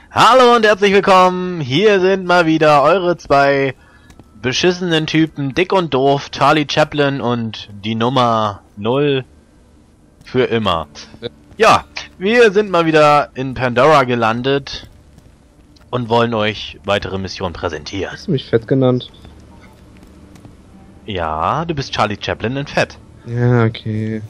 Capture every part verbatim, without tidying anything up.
Hallo und herzlich willkommen, hier sind mal wieder eure zwei beschissenen Typen, dick und doof, Charlie Chaplin und die Nummer null für immer. Ja, wir sind mal wieder in Pandora gelandet und wollen euch weitere Missionen präsentieren. Hast du mich fett genannt? Ja, du bist Charlie Chaplin in Fett. Ja, okay.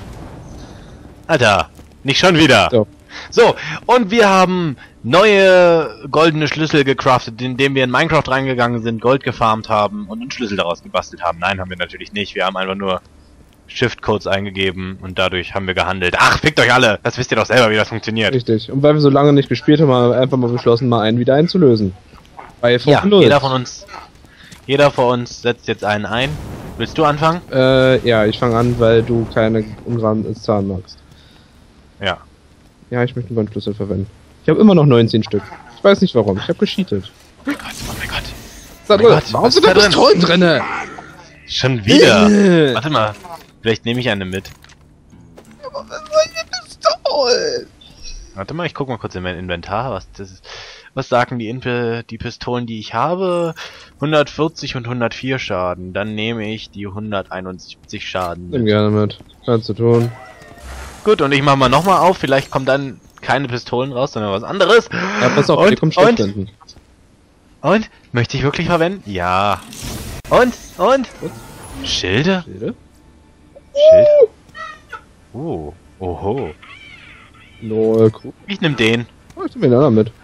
Alter, nicht schon wieder. So. So, und wir haben neue goldene Schlüssel gecraftet, indem wir in Minecraft reingegangen sind, Gold gefarmt haben und einen Schlüssel daraus gebastelt haben. Nein, haben wir natürlich nicht. Wir haben einfach nur Shift-Codes eingegeben und dadurch haben wir gehandelt. Ach, fickt euch alle! Das wisst ihr doch selber, wie das funktioniert. Richtig. Und weil wir so lange nicht gespielt haben, haben wir einfach mal beschlossen, mal einen wieder einzulösen. Bei Ja, jeder von uns, jeder von uns setzt jetzt einen ein. Willst du anfangen? Äh, ja, ich fange an, weil du keine ungeraden Zahlen magst. Ja. Ja, ich möchte einen Goldschlüssel verwenden. Ich habe immer noch neunzehn Stück. Ich weiß nicht warum. Ich habe gecheatet. Oh mein Gott, oh mein Gott. Sag Oh mein mal, Gott, warum was sind ist da da drin? Pistolen drinne? Schon wieder? Äh. Warte mal, vielleicht nehme ich eine mit. Aber was soll die Pistolen? Warte mal, ich guck mal kurz in mein Inventar, was das ist. Was sagen die, Inpe, die Pistolen, die ich habe? hundertvierzig und hundertvier Schaden. Dann nehme ich die hunderteinundsiebzig Schaden. Nimm gerne mit. Kannst du tun. Gut, und ich mach mal nochmal auf, vielleicht kommt dann keine Pistolen raus, sondern was anderes. Ja, pass auf, und, hier kommt und, Stiftwenden. und, möchte ich wirklich verwenden? Ja. Und, und, Schilde? Schilde? Schild? Oh, oho. Lol, cool. Ich nehm den. Oh, ich nehme den anderen mit.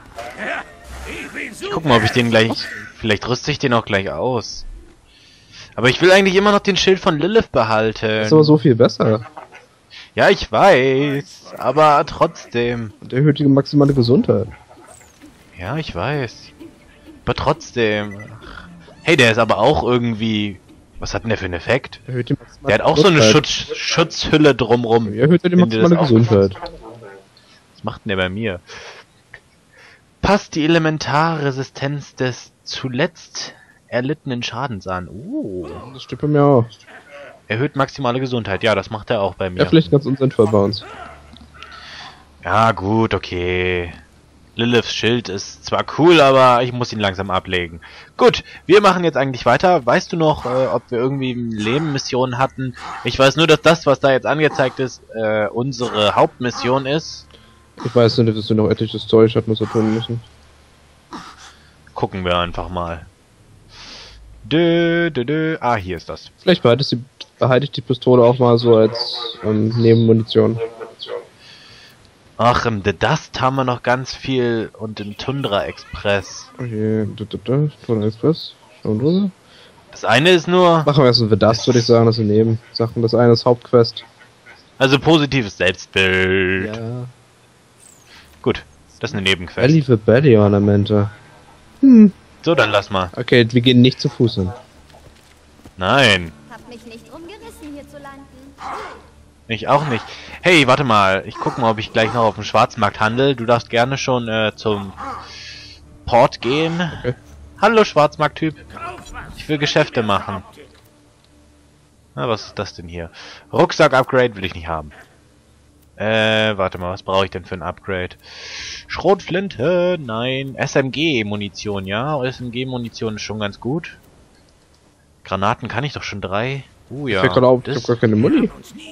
Ich guck mal, ob ich den gleich, vielleicht rüste ich den auch gleich aus. Aber ich will eigentlich immer noch den Schild von Lilith behalten. Das ist aber so viel besser. Ja, ich weiß, aber trotzdem. Und erhöht die maximale Gesundheit. Ja, ich weiß. Aber trotzdem. Ach. Hey, der ist aber auch irgendwie... Was hat denn der für einen Effekt? Erhöht die maximale Der hat auch so eine Gesundheit. Schutz Schutzhülle drumrum. Ja, erhöht ja die Wenn dir das maximale auch- Gesundheit. Was macht denn der bei mir? Passt die Elementarresistenz des zuletzt erlittenen Schadens an. Oh. Das stimmt bei mir auch. Erhöht maximale Gesundheit. Ja, das macht er auch bei mir. Ja, vielleicht ganz unsinnvoll bei uns. Ja, gut, okay. Liliths Schild ist zwar cool, aber ich muss ihn langsam ablegen. Gut, wir machen jetzt eigentlich weiter. Weißt du noch, äh, ob wir irgendwie im Leben Missionen hatten? Ich weiß nur, dass das, was da jetzt angezeigt ist, äh, unsere Hauptmission ist. Ich weiß nicht, dass wir noch etliches Zeug hatten, was wir tun müssen. Gucken wir einfach mal. Dö, dö, dö. Ah, hier ist das. Vielleicht behalte ich die, behalte ich die Pistole auch mal so als ähm, Nebenmunition. Ach, im The Dust haben wir noch ganz viel und im Tundra Express. Okay, da, da, da, Tuna Express. Schauen drüber. Das eine ist nur, Machen wir erst ein The Dust, würde ich sagen, das sind Nebensachen. Das eine ist Hauptquest. also positives Selbstbild. Ja. Gut, das ist eine Nebenquest. Belly für Belly Ornamente. Hm. So, dann lass mal. Okay, wir gehen nicht zu Fuß hin. Nein, Hab mich nicht rumgerissen, hier zu landen. ich auch nicht. Hey, warte mal, ich guck mal, ob ich gleich noch auf dem Schwarzmarkt handel. Du darfst gerne schon äh, zum Port gehen. Okay. Hallo Schwarzmarkt-Typ. Ich will Geschäfte machen. Na, was ist das denn hier? Rucksack-Upgrade will ich nicht haben. Äh, warte mal, was brauche ich denn für ein Upgrade? Schrotflinte, nein. S M G-Munition, ja. S M G-Munition ist schon ganz gut. Granaten kann ich doch schon drei. Uh, ja. Ich hab gerade auf, ich das- hab gar keine Muni.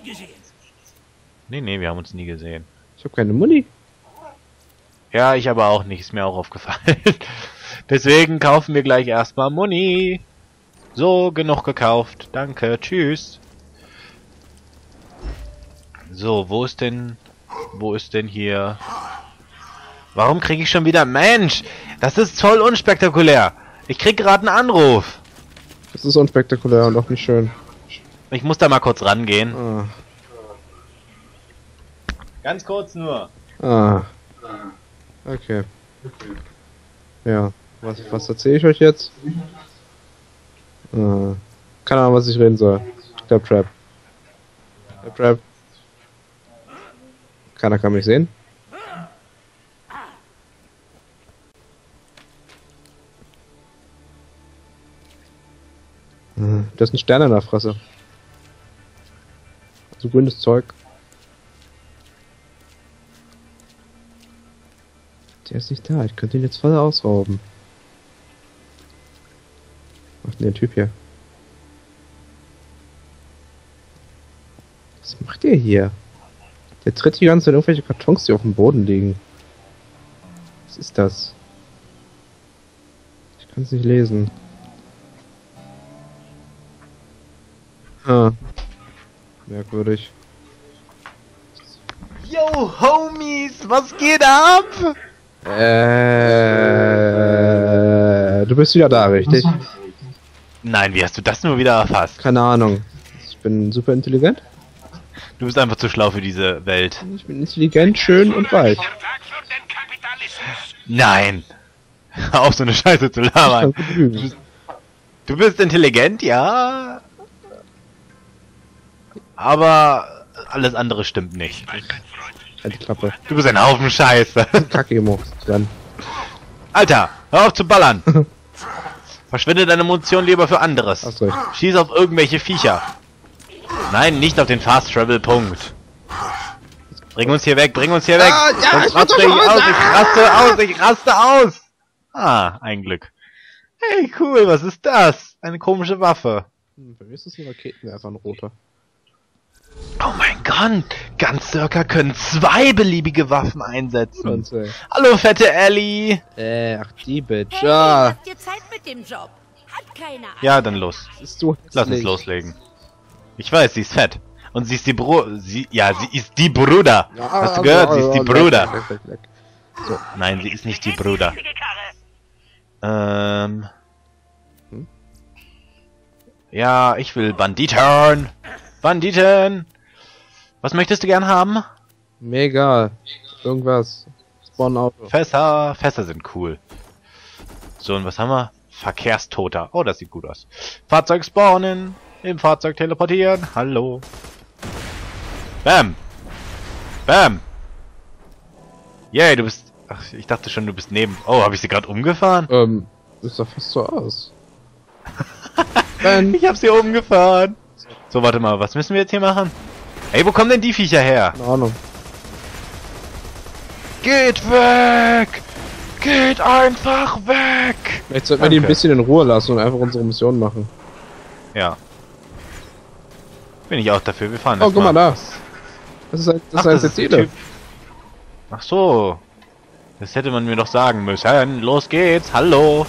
Nee, nee, wir haben uns nie gesehen. Ich hab keine Muni. Ja, ich aber auch nicht, ist mir auch aufgefallen. Deswegen kaufen wir gleich erstmal Muni. So, genug gekauft. Danke, tschüss. So, wo ist denn... Wo ist denn hier... Warum kriege ich schon wieder... Mensch, das ist voll unspektakulär. Ich krieg gerade einen Anruf. Das ist unspektakulär und auch nicht schön. Ich muss da mal kurz rangehen. Ah. Ganz kurz nur. Ah. Okay. Ja. Was, was erzähle ich euch jetzt? Ah. Keine Ahnung, was ich reden soll. Der Trap. Der Trap. Keiner kann mich sehen. Ah, da ist ein Stern in der Fresse. So grünes Zeug. Der ist nicht da. Ich könnte ihn jetzt voll ausrauben. Was macht denn der Typ hier? Was macht der hier? Der tritt die ganze Zeit irgendwelche Kartons, die auf dem Boden liegen. Was ist das? Ich kann es nicht lesen. Ah. Merkwürdig. Yo, Homies, was geht ab? Äh, du bist wieder da, richtig? Nein, wie hast du das nur wieder erfasst? Keine Ahnung. Ich bin super intelligent. Du bist einfach zu schlau für diese Welt. Ich bin intelligent, schön und reich. Nein. Auch so eine Scheiße zu labern. Du bist, du bist intelligent, ja. Aber alles andere stimmt nicht. Halt die Klappe. Du bist ein Haufen Scheiße. Kacke-Emo. Dann. Alter, hör auf zu ballern. Verschwende deine Munition lieber für anderes. Hast recht. Schieß auf irgendwelche Viecher. Nein, nicht auf den Fast Travel Punkt. Bring uns hier weg, bring uns hier weg. Ah, ja, Sonst ich mach raste doch ich schon aus, was. ich raste aus, ich raste aus. Ah, ein Glück. Hey, cool, was ist das? Eine komische Waffe. Hm, bei mir ist das ein Raketenwerfer, ein roter. Oh mein Gott, ganz circa können zwei beliebige Waffen einsetzen. Und, äh, Hallo, fette Ellie. äh, ach die Bitch. Hey, Ah, habt ihr Zeit mit dem Job? Hat keiner. Ja, dann los. das ist so Lass uns hässlich. loslegen. Ich weiß, sie ist fett. Und sie ist die Bru... Sie... Ja, sie ist die Bruder. Ja, Hast du also, gehört? Sie ist die also, Bruder. leck, leck, leck, leck. Nein, sie ist nicht die Bruder. Ähm... Hm? Ja, ich will Banditen. Banditen. Was möchtest du gern haben? Mir egal. Irgendwas. Spawn Auto. Fässer. Fässer sind cool. So, und was haben wir? Verkehrstoter. Oh, das sieht gut aus. Fahrzeug spawnen. Im Fahrzeug teleportieren. Hallo. Bam. Bam. Yay, du bist... Ach, ich dachte schon, du bist neben... Oh, habe ich sie gerade umgefahren? Ähm, das sah fast so aus. Dann. Ich hab sie umgefahren. So, warte mal, was müssen wir jetzt hier machen? Ey, wo kommen denn die Viecher her? Keine Ahnung. Geht weg! Geht einfach weg! Vielleicht sollten wir die ein Danke. bisschen in Ruhe lassen und einfach unsere Mission machen. Ja. Bin ich auch dafür, wir fahren Oh, erst guck mal da. Das ist halt, das Ach, ist halt das der ist der Ziele. Typ. Ach so. Das hätte man mir doch sagen müssen. Los geht's, hallo!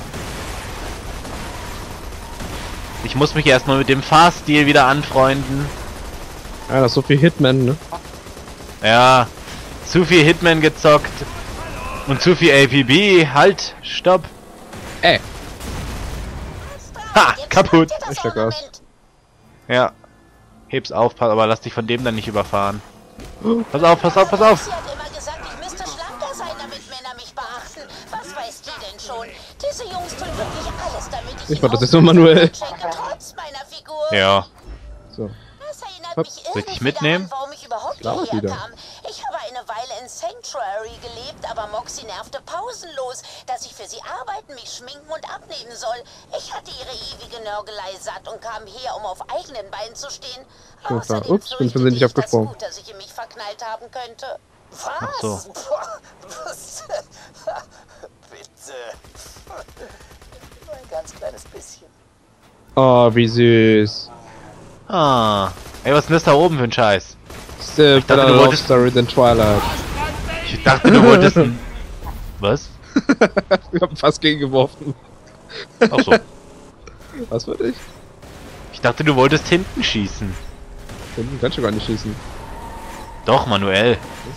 Ich muss mich erstmal mit dem Fahrstil wieder anfreunden. Ja, das ist so viel Hitman, ne? Ja, zu viel Hitman gezockt. Und zu viel A P B. Halt, stopp. Ey. Ha, kaputt. Ich steck aus. Ja. Heb's auf, pass, aber lass dich von dem dann nicht überfahren. Pass auf, pass auf, pass auf. Sie hat immer gesagt, ich müsste schlanker sein, damit Männer mich beachten. Was weiß die denn schon? Diese Jungs tun wirklich alles, damit ich... Ich mach das ihnen jetzt nur manuell. schenke, trotz meiner Figur. Ja. So. Das erinnert Hopp. mich Soll ich irgendwie dich mitnehmen? daran, warum ich überhaupt Klar, hierher wieder. kam. Ich habe eine Weile in Sanctuary gelebt, aber Moxie nervte pausenlos, dass ich für sie arbeiten, mich schminken und abnehmen soll. Ich hatte ihre ewige Nörgelei satt und kam her, um auf eigenen Beinen zu stehen. Schon klar. Außerdem Ups, bin fürchtete versehentlich ich, dass abgesprungen. Scooter sich in mich verknallt haben könnte. Was? Ach so. Was? Bitte. Nur ein ganz kleines bisschen. Oh, wie süß. Ah. Ey, was ist denn das da oben für ein Scheiß? Still Ich dachte, better du love wolltest- story than Twilight. Ich dachte, du wolltest ein... Was? Ich hab fast gegengeworfen. Ach so. Was für dich? Ich dachte, du wolltest hinten schießen. Hinten kannst du gar nicht schießen. Doch, manuell.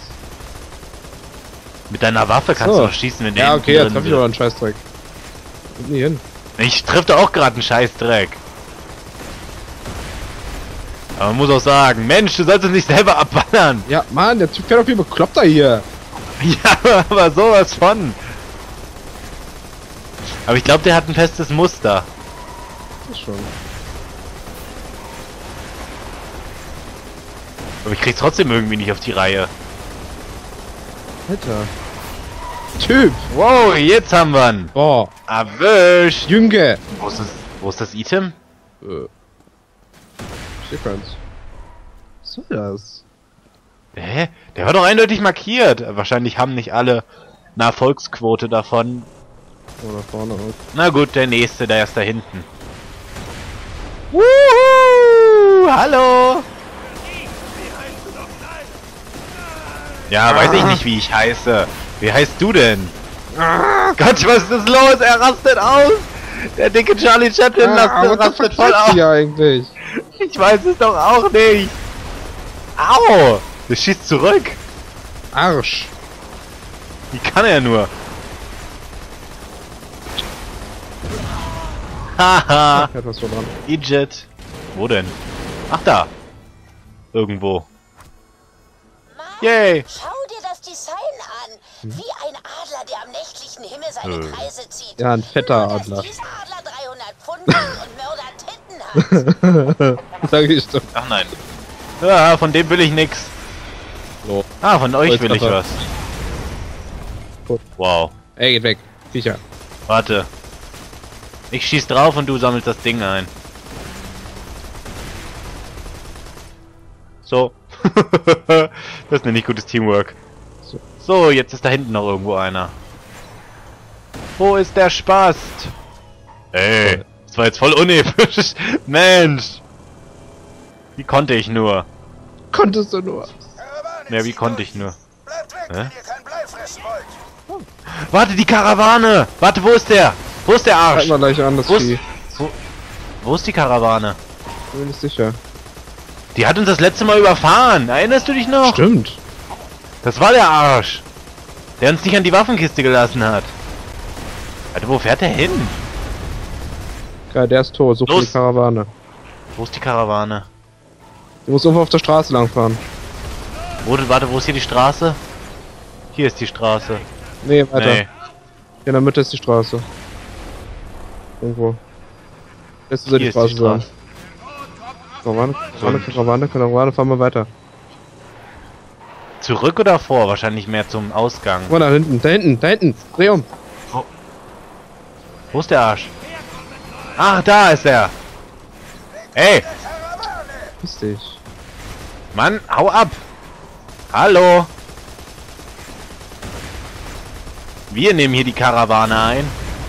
Mit deiner Waffe kannst So. du doch schießen, wenn der Ja, hinten okay, jetzt drin treffe ich will. aber einen Scheißdreck. Kommt nie hin. Ich triff da auch gerade einen Scheißdreck. Aber man muss auch sagen, Mensch, du sollst uns nicht selber abballern. Ja, Mann, der Typ fährt doch wie bekloppt da hier. Ja, aber sowas von. Aber ich glaube, der hat ein festes Muster. Das schon. Aber ich krieg's trotzdem irgendwie nicht auf die Reihe. Alter. Typ. Wow, jetzt haben wir ihn. Boah. Erwischt. Jünge. Wo ist das, wo ist das Item? Äh. Steht keins. Was soll das? Hä? Der war doch eindeutig markiert. Wahrscheinlich haben nicht alle eine Erfolgsquote davon. Oder vorne aus. Na gut, der nächste, der ist da hinten. Wuhu! Hallo! Ja, weiß ich nicht, wie ich heiße. Wie heißt du denn? Gott, was ist das los? Er rastet aus! Der dicke Charlie Chaplin Ah, rastet, rastet voll aus! hier eigentlich? Ich weiß es doch auch nicht! Au! Das schießt zurück! Arsch! Wie kann er nur? Haha! Ich hab was verloren. Idiot! Wo denn? Ach da! Irgendwo. Mann, Yay! schau dir das Design an. Wie ein Adler, der am nächtlichen Himmel seine Äh. Kreise zieht. Ja, ein fetter Nur, Adler. dass dieser Adler dreihundert Pfund wiegt und Mörder Titten hat. Sag ich doch. Ach nein. Ja, von dem will ich nix. So. Ah, von euch will ich Holzkoffer. was. Gut. Wow. Ey, geht weg. Sicher. Warte. Ich schieß drauf und du sammelst das Ding ein. So. Das ist nicht gutes Teamwork. So. So, jetzt ist da hinten noch irgendwo einer. Wo ist der Spast? Ey, das war jetzt voll unepisch. Mensch. Wie konnte ich nur? Konntest du nur. Ja, wie konnte ich nur? Bleibt weg, Hä? wenn ihr kein Blei fressen wollt. Warte, die Karawane! Warte, wo ist der? Wo ist der Arsch? Halt mal gleich an, das Wo ist, Vieh. wo, wo ist die Karawane? Bin mir nicht sicher. Die hat uns das letzte Mal überfahren. Erinnerst du dich noch? Stimmt. Das war der Arsch. Der uns nicht an die Waffenkiste gelassen hat. Alter, wo fährt der hin? Geil, der ist tot. Such dir Los. die Karawane. Wo ist die Karawane? Du musst irgendwo auf der Straße langfahren. Wo, warte, wo ist hier die Straße? Hier ist die Straße. Nee, weiter. Nee. Hier in der Mitte ist die Straße. Irgendwo. Lässt du so Hier die ist Straße die sein. Straße. Karawane, Karawane, Karawane, Karawane, fahren wir weiter. Zurück oder vor? Wahrscheinlich mehr zum Ausgang. Guck mal da hinten, da hinten, da hinten. Dreh um. Wo ist der Arsch? Ach, da ist er. Ey, Piss dich. Mann, hau ab. Hallo. Wir nehmen hier die Karawane ein.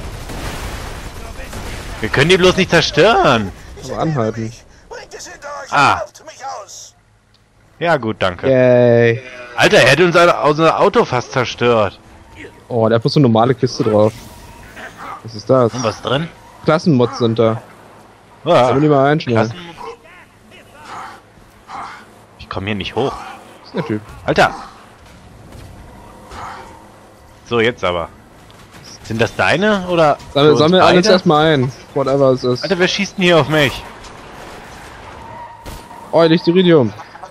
Wir können die bloß nicht zerstören. Aber anhalten. Bringt es hinter euch Ah. und lauft mich aus. Ja gut, danke. Yay. Alter, er hätte uns unser Auto fast zerstört. Oh, der hat bloß so eine normale Kiste drauf. Was ist das? Und was drin? Klassenmods sind da. Ja, Sollen wir die mal einschneiden? Klassen. Ich komme hier nicht hoch. Das ist der Typ. Alter. So, jetzt aber. Sind das deine oder? für Sammel, uns sammel alles beide? erstmal ein. Whatever es ist. Alter, wer schießt denn hier auf mich? Oh, Lichtiridium.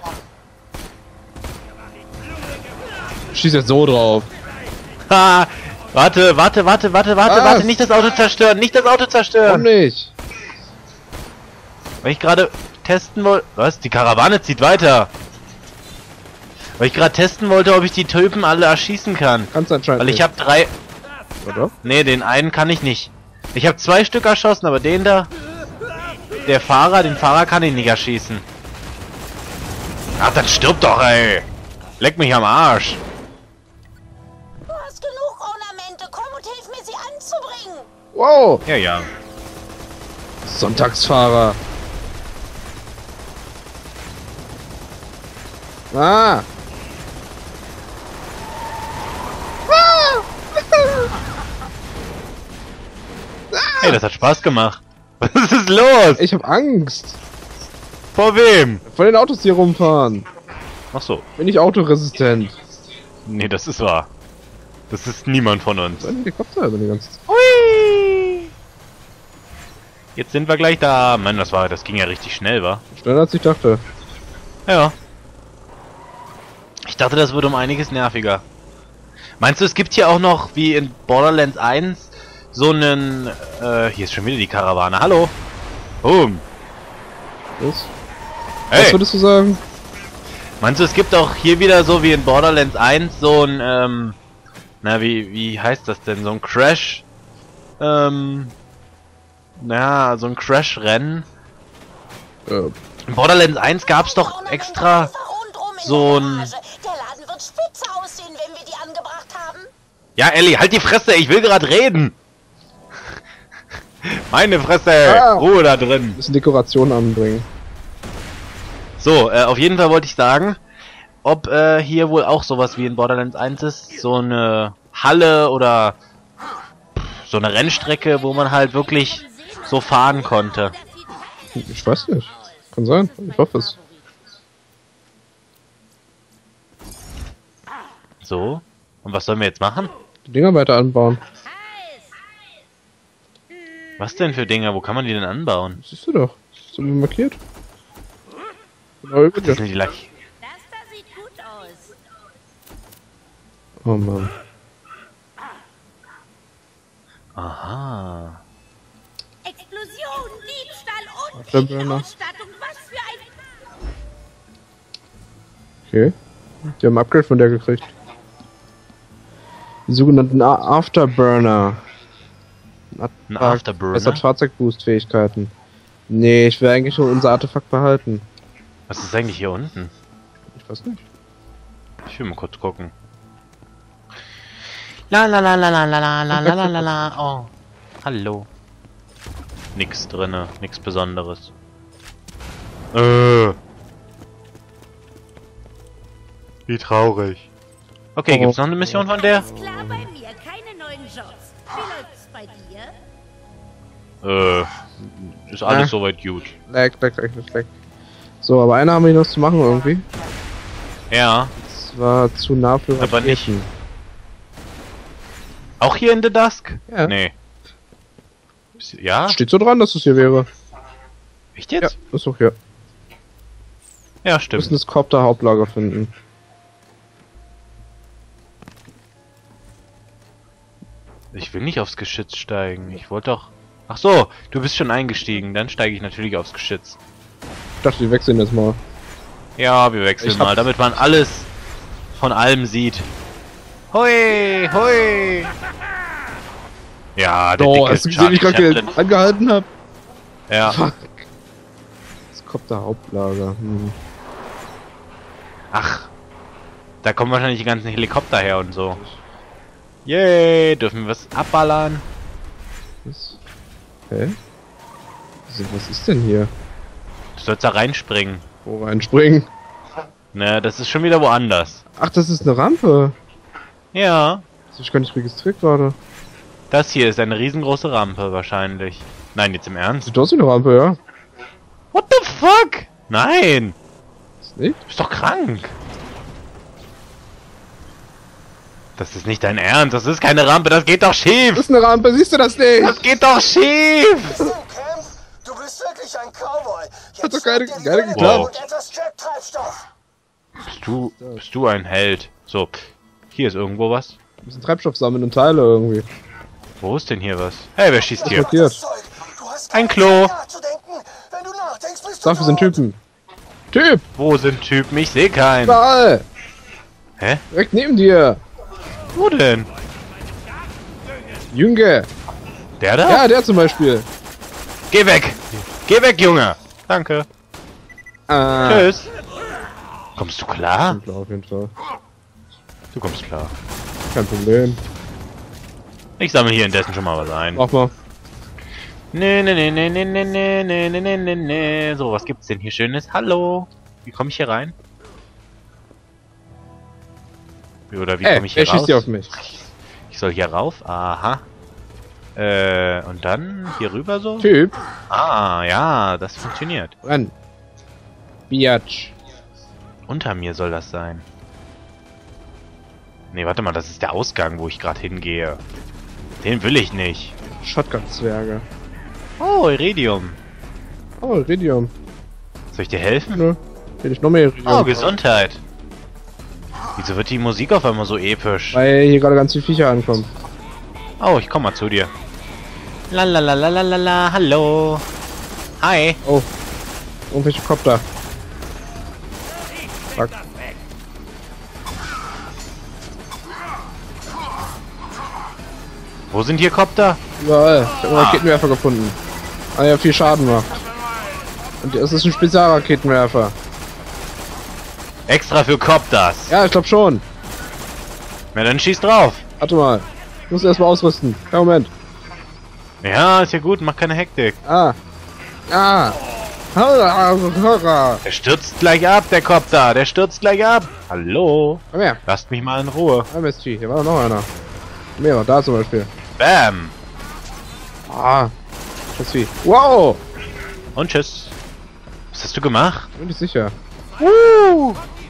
Schieß jetzt so drauf. Ha! Warte, warte, warte, warte, warte, Was? warte, nicht das Auto zerstören, nicht das Auto Warum zerstören! nicht? Weil ich gerade testen wollte. Was? Die Karawane zieht weiter. Weil ich gerade testen wollte, ob ich die Typen alle erschießen kann. Kannst anscheinend Weil ich nicht. habe drei. Oder? Nee, den einen kann ich nicht. Ich habe zwei Stück erschossen, aber den da. Der Fahrer, den Fahrer kann ich nicht erschießen. Ach, dann stirb doch, ey! Leck mich am Arsch! Du hast genug Ornamente. Komm und hilf mir, sie anzubringen. Wow! Ja, ja. Sonntagsfahrer. Ah! Hey, das hat Spaß gemacht. Was ist los? Ich hab Angst. Vor wem? Vor den Autos, die hier rumfahren. Ach so. Bin ich autoresistent. Nee, das ist wahr. Das ist niemand von uns. So ein Helikopter über die ganze Zeit. Hui! Jetzt sind wir gleich da. Mann, das war, das ging ja richtig schnell, wa? Schneller als ich dachte. Ja. Ich dachte, das würde um einiges nerviger. Meinst du, es gibt hier auch noch, wie in Borderlands eins, so einen... Äh, hier ist schon wieder die Karawane. Hallo? Boom. Was? Was Hey! würdest du sagen? Meinst du, es gibt auch hier wieder so wie in Borderlands eins so ein, ähm... Na, wie, wie heißt das denn? So ein Crash... Ähm... Na, so ein Crash-Rennen. Äh, In Borderlands eins gab's doch Ornamente extra... einfach rundrum in so der ein- Garage. Der Laden wird spitze aussehen, wenn wir die angebracht haben. Ja, Ellie, halt die Fresse, ich will gerade reden! Meine Fresse! Ah. Ruhe da drin! Müssen Dekoration anbringen. So, äh, auf jeden Fall wollte ich sagen, ob äh, hier wohl auch sowas wie in Borderlands eins ist, so eine Halle oder so eine Rennstrecke, wo man halt wirklich so fahren konnte. Ich weiß nicht. Kann sein. Ich hoffe es. So, und was sollen wir jetzt machen? Die Dinger weiter anbauen. Was denn für Dinger? Wo kann man die denn anbauen? Siehst du doch. Ist immer markiert. Genau über Das dir. sind die Lach- Das da sieht gut aus. Oh Mann. Aha. Explosion, Diebstahl und Afterburner. Ausstattung. Was für ein... Okay. Die haben ein Upgrade von der gekriegt. Die sogenannten A- Afterburner. Ein Afterburner? Das hat Fahrzeugboost-Fähigkeiten. Nee, ich will eigentlich nur unser Artefakt behalten. Was ist eigentlich hier unten? Ich weiß nicht. Ich will mal kurz gucken. La la la la la la la la la la la la. Oh. Hallo. Nix drinne, nix Besonderes. Äh. Wie traurig. Okay, gibt's noch eine Mission von der? Ist klar bei mir, keine neuen Jobs. Wie läuft's bei dir? Äh. Ist alles Ja. soweit gut. Lag, lag, lag, lag, lag. So, aber einer haben wir noch zu machen irgendwie. Ja. Das war zu nah für Aber nicht- Raketen. Auch hier in The Dusk? Ja. Nee. Ist- Ja? Steht so dran, dass es hier wäre. Echt Ja, jetzt? ist doch hier. Ja, Wir stimmt. müssen das Copter-Hauptlager finden. Ich will nicht aufs Geschütz steigen. Ich wollte doch... Ach so, du bist schon eingestiegen. Dann steige ich natürlich aufs Geschütz. Ich dachte, wir wechseln jetzt mal. Ja, wir wechseln Ich hab- mal, damit man alles von allem sieht. Hui, hui. Ja, der Oh, dicke hast du gesehen, wie ich Charlie gerade Chaplin. angehalten habe? Ja, Fuck. Das Copter-Hauptlager. Hm. ach. Da kommen wahrscheinlich die ganzen Helikopter her und so. Yay, dürfen wir was abballern? Was? Hä? Also, was ist denn hier? Du sollst da reinspringen. Wo reinspringen? Ne, das ist schon wieder woanders. Ach, das ist eine Rampe. Ja, Das hab ich gar nicht registriert gerade. das hier ist eine riesengroße Rampe wahrscheinlich. Nein, jetzt im Ernst? Sieht aus wie eine Rampe, ja. What the fuck? Nein, Ist nicht? du bist doch krank. Das ist nicht dein Ernst, das ist keine Rampe, das geht doch schief. Das ist eine Rampe, siehst du das nicht? Das geht doch schief. Im Camp? Du bist wirklich ein Cowboy. Jetzt Hat doch geile- schnapp dir die geile Welle geklappt. und etwas Jet-Treibstoff. Bist du, bist du ein Held? So, hier ist irgendwo was. Wir müssen Treibstoff sammeln und Teile irgendwie. Wo ist denn hier was? Hey, wer schießt hier? Blockiert. Das Zeug. Du hast Ein keine Klo. Zeit nachzudenken. Wenn du nachdenkst, bist du Dafür sind tot. Typen. Typ! Wo sind Typen? Ich sehe keinen. Überall! Hä? Direkt neben dir! Wo denn? Jünge! Der da? Ja, der zum Beispiel. Geh weg! Geh weg, Junge! Danke. Ah. Tschüss. Kommst du klar? Klar, auf jeden Fall. Du kommst klar. Kein Problem. Ich sammle hier indessen schon mal was ein. Mach mal. Ne, ne, ne, ne, ne, ne, ne, ne, ne, ne, ne, ne. So, was gibt's denn hier Schönes? Hallo? Wie komme ich hier rein? Wie- Oder wie Ey, komme ich hier wer schießt raus? hier auf mich? Ich soll hier rauf? Aha. Äh, und dann hier rüber so? Typ! Ah, ja, das funktioniert. Renn! Biatch! Unter mir soll das sein. Nee, warte mal, das ist der Ausgang, wo ich gerade hingehe. Den will ich nicht. Shotgun-Zwerge. Oh, Iridium. Oh, Iridium. Soll ich dir helfen? Nö. Will ich noch mehr Iridium? Oh, Gesundheit. Wieso wird die Musik auf einmal so episch? Weil hier gerade ganz viele Viecher ankommen. Oh, ich komm mal zu dir. La la la la la la la, hallo. Hi. Oh. Irgendwelche Kopter. Fuck. Wo sind hier Kopter? Überall. Ich hab einen Raketenwerfer gefunden. Ah ja, viel Schaden macht. Und das ist ein Spezialraketenwerfer. Extra für Kopters. Ja, ich glaube schon. Na dann schieß drauf. Warte mal. muss erstmal ausrüsten. Ja, Moment. Ja, ist ja gut, mach keine Hektik. Ah. Ah. Der stürzt gleich ab, der Kopter. Der stürzt gleich ab. Hallo? Komm her. Lasst mich mal in Ruhe. M S G, hier war noch einer. Mehr, da zum Beispiel. Bam. Ah. M S G. Wow. Und tschüss. Was hast du gemacht? Bin ich sicher. Uh.